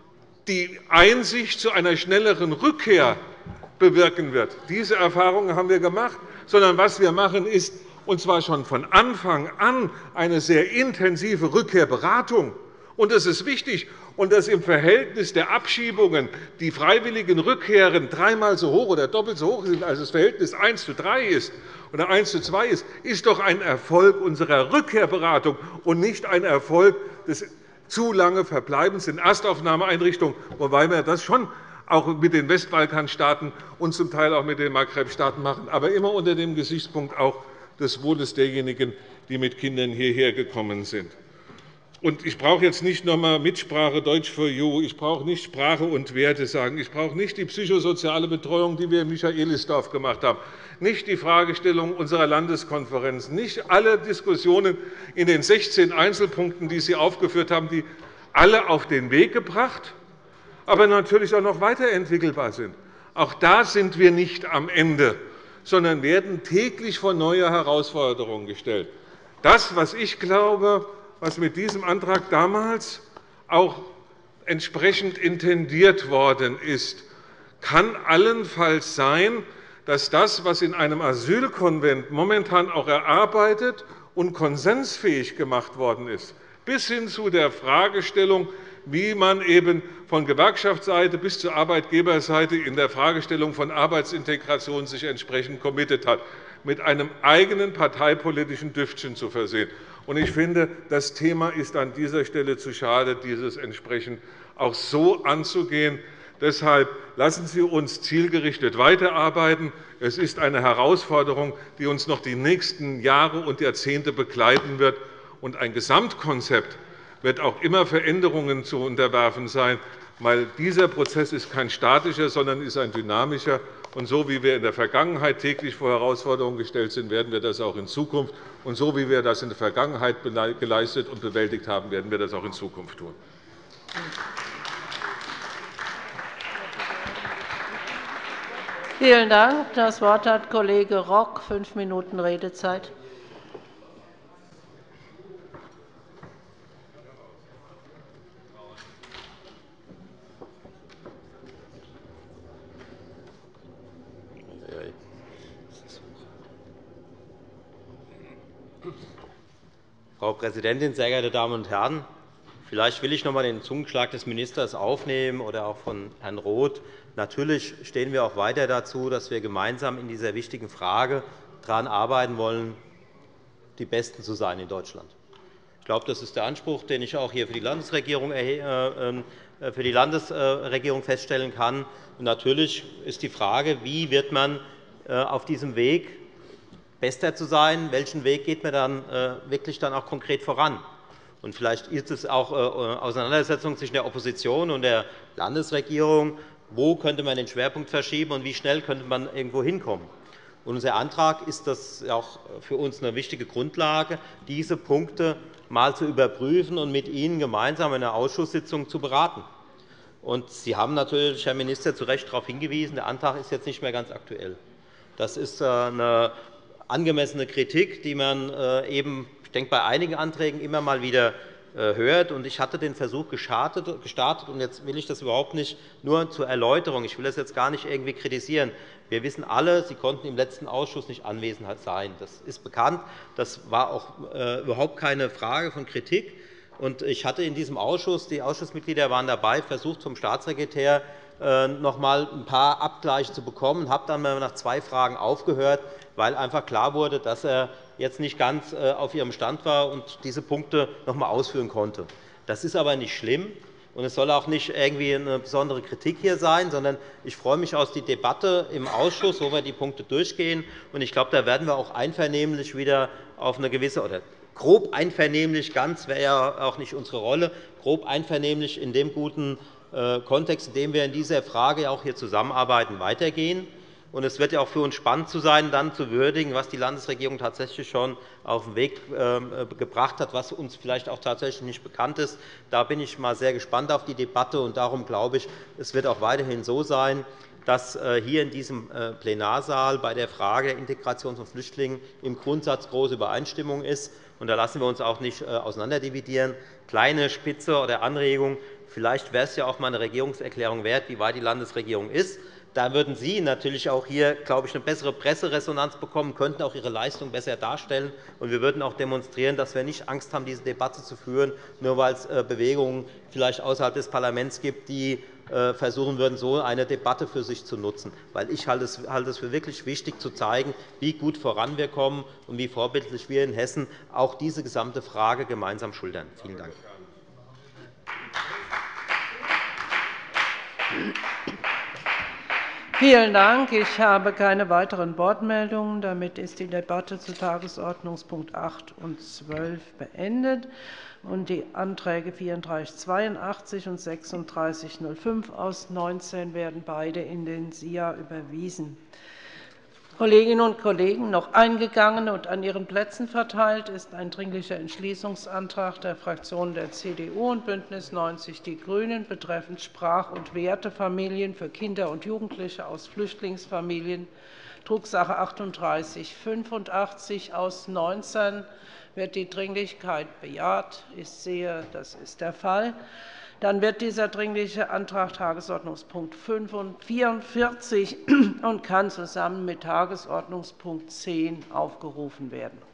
die Einsicht zu einer schnelleren Rückkehr bewirken wird. Diese Erfahrungen haben wir gemacht. Sondern was wir machen, ist, und zwar schon von Anfang an, eine sehr intensive Rückkehrberatung. Und das ist wichtig. Und dass im Verhältnis der Abschiebungen die freiwilligen Rückkehren dreimal so hoch oder doppelt so hoch sind, als das Verhältnis eins zu drei ist oder eins zu zwei ist, ist doch ein Erfolg unserer Rückkehrberatung und nicht ein Erfolg des zu lange Verbleibens in Erstaufnahmeeinrichtungen, wobei wir das schon auch mit den Westbalkanstaaten und zum Teil auch mit den Maghreb-Staaten machen, aber immer unter dem Gesichtspunkt auch des Wohles derjenigen, die mit Kindern hierher gekommen sind. Und ich brauche jetzt nicht noch einmal Mitsprache Deutsch for You. Ich brauche nicht Sprache und Werte sagen. Ich brauche nicht die psychosoziale Betreuung, die wir in Michaelisdorf gemacht haben, nicht die Fragestellung unserer Landeskonferenz, nicht alle Diskussionen in den sechzehn Einzelpunkten, die Sie aufgeführt haben, die alle auf den Weg gebracht, aber natürlich auch noch weiterentwickelbar sind. Auch da sind wir nicht am Ende, sondern werden täglich vor neue Herausforderungen gestellt. Das, was ich glaube, was mit diesem Antrag damals auch entsprechend intendiert worden ist, kann allenfalls sein, dass das, was in einem Asylkonvent momentan auch erarbeitet und konsensfähig gemacht worden ist, bis hin zu der Fragestellung, wie man eben von Gewerkschaftsseite bis zur Arbeitgeberseite in der Fragestellung von Arbeitsintegration sich entsprechend committed hat, mit einem eigenen parteipolitischen Düftchen zu versehen. Ich finde, das Thema ist an dieser Stelle zu schade, dieses entsprechend auch so anzugehen. Deshalb lassen Sie uns zielgerichtet weiterarbeiten. Es ist eine Herausforderung, die uns noch die nächsten Jahre und Jahrzehnte begleiten wird. Und ein Gesamtkonzept wird auch immer Veränderungen zu unterwerfen sein, weil dieser Prozess ist kein statischer, sondern ist ein dynamischer. Und so wie wir in der Vergangenheit täglich vor Herausforderungen gestellt sind, werden wir das auch in Zukunft. Und so wie wir das in der Vergangenheit geleistet und bewältigt haben, werden wir das auch in Zukunft tun. Vielen Dank. Das Wort hat Kollege Rock, fünf Minuten Redezeit. Frau Präsidentin, sehr geehrte Damen und Herren! Vielleicht will ich noch einmal den Zungenschlag des Ministers aufnehmen oder auch von Herrn Roth. Natürlich stehen wir auch weiter dazu, dass wir gemeinsam in dieser wichtigen Frage daran arbeiten wollen, die Besten zu sein in Deutschland. Ich glaube, das ist der Anspruch, den ich auch hier für die Landesregierung, für die Landesregierung feststellen kann. Und natürlich ist die Frage, wie wird man auf diesem Weg Bester zu sein, welchen Weg geht man dann wirklich dann auch konkret voran? Und vielleicht ist es auch Auseinandersetzung zwischen der Opposition und der Landesregierung. Wo könnte man den Schwerpunkt verschieben und wie schnell könnte man irgendwo hinkommen? Und unser Antrag ist das auch für uns eine wichtige Grundlage, diese Punkte einmal zu überprüfen und mit Ihnen gemeinsam in einer Ausschusssitzung zu beraten. Und Sie haben natürlich, Herr Minister, zu Recht darauf hingewiesen, der Antrag ist jetzt nicht mehr ganz aktuell. Das ist eine angemessene Kritik, die man eben, ich denke, bei einigen Anträgen immer mal wieder hört. Ich hatte den Versuch gestartet, und jetzt will ich das überhaupt nicht nur zur Erläuterung. Ich will das jetzt gar nicht irgendwie kritisieren. Wir wissen alle, Sie konnten im letzten Ausschuss nicht anwesend sein. Das ist bekannt. Das war auch überhaupt keine Frage von Kritik. Ich hatte in diesem Ausschuss, die Ausschussmitglieder waren dabei, versucht, vom Staatssekretär noch einmal ein paar Abgleiche zu bekommen, habe dann nach zwei Fragen aufgehört, weil einfach klar wurde, dass er jetzt nicht ganz auf Ihrem Stand war und diese Punkte noch einmal ausführen konnte. Das ist aber nicht schlimm, und es soll auch nicht irgendwie eine besondere Kritik hier sein, sondern ich freue mich auf die Debatte im Ausschuss, wo wir die Punkte durchgehen. Und ich glaube, da werden wir auch einvernehmlich wieder auf eine gewisse oder grob einvernehmlich, ganz wäre ja auch nicht unsere Rolle, grob einvernehmlich in dem guten Kontext, in dem wir in dieser Frage auch hier zusammenarbeiten, weitergehen. Und es wird ja auch für uns spannend zu sein, dann zu würdigen, was die Landesregierung tatsächlich schon auf den Weg gebracht hat, was uns vielleicht auch tatsächlich nicht bekannt ist. Da bin ich mal sehr gespannt auf die Debatte. Und darum glaube ich, es wird auch weiterhin so sein, dass hier in diesem Plenarsaal bei der Frage der Integration von Flüchtlingen im Grundsatz große Übereinstimmung ist. Und da lassen wir uns auch nicht auseinanderdividieren. Kleine Spitze oder Anregung. Vielleicht wäre es ja auch einmal eine Regierungserklärung wert, wie weit die Landesregierung ist. Da würden Sie natürlich auch hier, glaube ich, eine bessere Presseresonanz bekommen, könnten auch Ihre Leistung besser darstellen. Und wir würden auch demonstrieren, dass wir nicht Angst haben, diese Debatte zu führen, nur weil es Bewegungen vielleicht außerhalb des Parlaments gibt, die versuchen würden, so eine Debatte für sich zu nutzen. Weil ich halte es für wirklich wichtig, zu zeigen, wie gut voran wir kommen und wie vorbildlich wir in Hessen auch diese gesamte Frage gemeinsam schultern. Vielen Dank. Vielen Dank. Ich habe keine weiteren Wortmeldungen. Damit ist die Debatte zu Tagesordnungspunkt acht und zwölf beendet. Und die Anträge vierunddreißig zweiundachtzig und sechsunddreißig null fünf aus neunzehn werden beide in den S I A überwiesen. Kolleginnen und Kollegen, noch eingegangen und an Ihren Plätzen verteilt ist ein Dringlicher Entschließungsantrag der Fraktionen der C D U und BÜNDNIS neunzig die GRÜNEN betreffend Sprach- und Wertefamilien für Kinder und Jugendliche aus Flüchtlingsfamilien, Drucksache achtunddreißig fünfundachtzig aus neunzehn. Wird die Dringlichkeit bejaht? Ich sehe, das ist der Fall. Dann wird dieser Dringliche Antrag Tagesordnungspunkt vierundvierzig und kann zusammen mit Tagesordnungspunkt zehn aufgerufen werden.